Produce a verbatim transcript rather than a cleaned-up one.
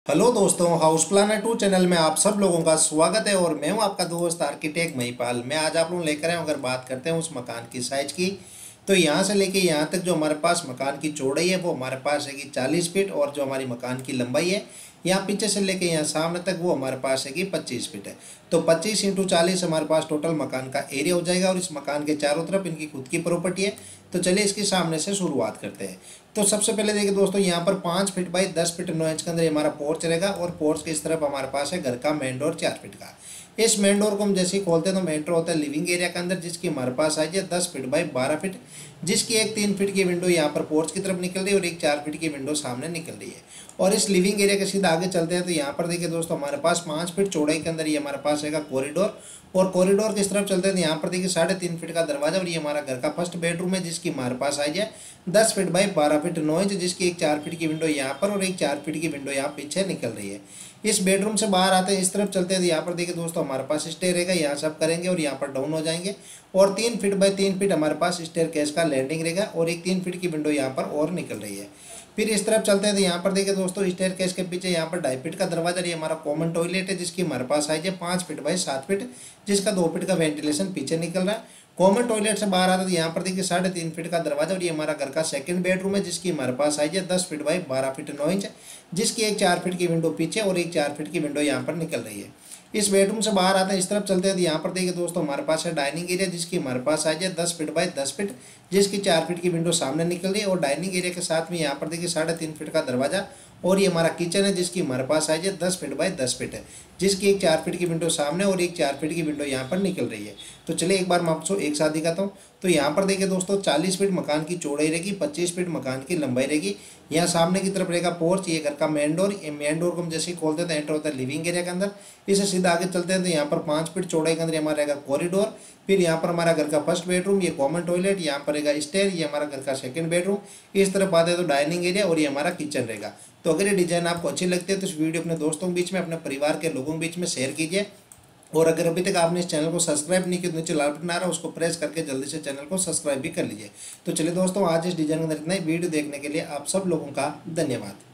Hello दोस्तों, house planner to channel में आप सब लोगों का स्वागत है। और मैं हूं आपका दोस्त आर्किटेक्ट महिपाल। मैं आज आप लोग लेकर आया हूं, अगर बात करते हैं उस मकान की साइज की, तो यहाँ से लेके यहाँ तक जो हमारे पास मकान की चौड़ाई है वो हमारे पास है कि चालीस फीट, और जो हमारी मकान की लंबाई है यहाँ पीछे से लेके यहाँ सामने तक वो हमारे पास है कि पच्चीस फीट है। तो पच्चीस इंटू चालीस हमारे पास टोटल मकान का एरिया हो जाएगा। और इस मकान के चारों तरफ इनकी खुद की प्रॉपर्टी है। तो चलिए इसके सामने से शुरुआत करते हैं। तो सबसे पहले देखिए दोस्तों, यहाँ पर पाँच फीट बाई दस फीट नौ इंच के अंदर हमारा पोर्च रहेगा। और पोर्च के इस तरफ हमारे पास है घर का मेन डोर चार फीट का। इस मेन डोर को हम जैसे ही खोलते हैं तो मेन डोर होता है लिविंग एरिया के अंदर, जिसकी हमारे पास साइज है दस फीट बाई बारह फीट, जिसकी एक तीन फीट की विंडो यहाँ पर पोर्च की तरफ निकल रही है और एक चार फीट की विंडो सामने निकल रही है। और इस लिविंग एरिया के सीधा आगे चलते हैं तो यहाँ पर देखिए दोस्तों, हमारे पास पाँच फीट चौड़ाई के अंदर ये हमारे पास है कॉरिडोर। और कॉरिडोर की तरफ चलते हैं तो यहाँ पर देखिए साढ़े तीन फीट का दरवाजा, और ये हमारा घर का फर्स्ट बेडरूम है, जिसकी हमारे पास साइज है दस फीट बाई बारह फीट नौ इंच, जिसकी एक चार फीट की विंडो यहाँ पर और एक चार फीट की विंडो यहाँ पीछे निकल रही है। इस बेडरूम से बाहर आते हैं, इस तरफ चलते हैं तो यहाँ पर देखिए दोस्तों, हमारे पास स्टेयर रहेगा, यहाँ से अप करेंगे और यहाँ पर डाउन हो जाएंगे। और तीन फीट बाई तीन फीट हमारे पास स्टेयर केस का लैंडिंग रहेगा, और एक तीन फीट की विंडो यहाँ पर और निकल रही है। फिर इस तरफ चलते हैं तो यहाँ पर देखिए दोस्तों, स्टेयर केस के पीछे यहाँ पर ढाई फीट का दरवाजा, ये हमारा कॉमन टॉयलेट है, जिसकी हमारे पास साइज है पाँच फीट बाई सात फीट, जिसका दो फीट का वेंटिलेशन पीछे निकल रहा है। कॉमन टॉयलेट से बाहर आता है तो यहाँ पर देखिए साढ़े तीन फीट का दरवाजा, और ये हमारा घर का सेकंड बेडरूम है, जिसकी हमारे पास साइज है दस फीट बाई बारह फीट नौ इंच, जिसकी एक चार फीट की विंडो पीछे और एक चार फीट की विंडो यहाँ पर निकल रही है। इस बेडरूम से बाहर आते हैं, इस तरफ चलते हैं तो यहाँ पर देखिए दोस्तों, हमारे पास है डाइनिंग एरिया, जिसकी हमारे पास साइज है दस फीट बाई दस फीट, जिसकी चार फीट की विंडो सामने निकल रही है। और डाइनिंग एरिया के साथ में यहाँ पर देखिए साढ़े तीन फीट का दरवाजा, और ये हमारा किचन है, जिसकी हमारे पास साइज है दस फीट बाई दस फीट है, जिसकी एक चार फीट की विंडो सामने और एक चार फीट की विंडो यहाँ पर निकल रही है। तो चलिए एक बार मैं आपको एक साथ दिखाता हूँ। तो यहाँ पर देखिए दोस्तों, चालीस फीट मकान की चौड़ाई रहेगी, पच्चीस फीट मकान की लंबाई रहेगी। यहाँ सामने की तरफ रहेगा पोर्च, ये घर का मेन डोर। ये मेन डोर को हम जैसे ही खोलते हैं तो एंटर होता है लिविंग एरिया के अंदर। इसे सीधा आगे चलते हैं तो यहाँ पर पाँच फीट चौड़ाई के अंदर हमारा रहेगा कॉरिडोर। फिर यहाँ पर हमारा घर का फर्स्ट बेडरूम, ये कॉमन टॉयलेट, यहाँ पर रहेगा स्टेयर, ये हमारा घर का सेकंड बेडरूम। इस तरफ आते हैं तो डाइनिंग एरिया, और ये हमारा किचन रहेगा। तो अगर ये डिजाइन आपको अच्छी लगती है तो इस वीडियो अपने दोस्तों के बीच में, अपने परिवार के लोगों के बीच में शेयर कीजिए। और अगर अभी तक आपने इस चैनल को सब्सक्राइब नहीं किया तो नीचे लाल बटन आ रहा है, उसको प्रेस करके जल्दी से चैनल को सब्सक्राइब भी कर लीजिए। तो चलिए दोस्तों, आज इस डिजाइन के अंदर इतना ही। वीडियो देखने के लिए आप सब लोगों का धन्यवाद।